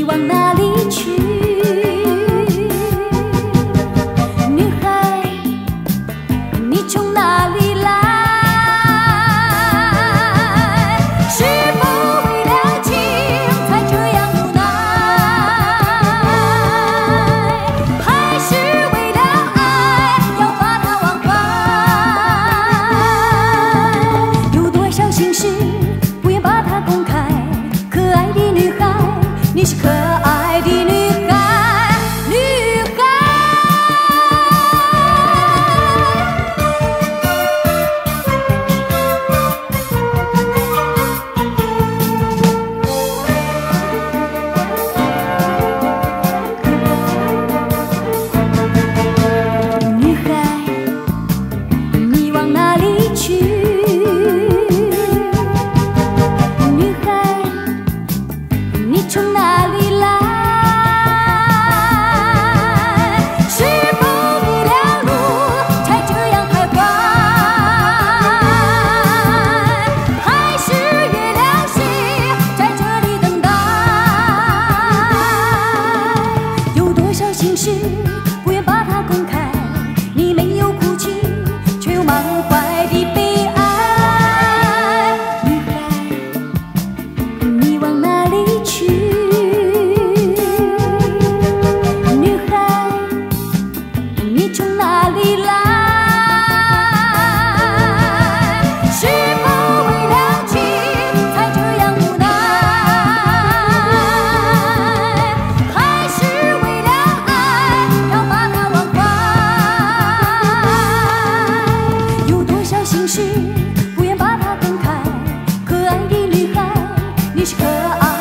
往哪里去？女孩，你从哪里来？是否为了情才这样无奈？还是为了爱要把它忘怀？有多少心事不愿把它公开？可爱的女孩，你是可爱的女孩，女孩。女孩，你往哪里去？女孩，你从哪里来？是否迷了路才这样徘徊？还是月亮谁在这里等待？有多少心事不愿把它公开？你没有哭泣，却有满怀的悲哀。女孩，你往哪里去？女孩，你从哪里来？是否为了情才这样无奈？还是为了爱要把它忘怀？有多少心事不愿把它公开？可爱的女孩，你是可爱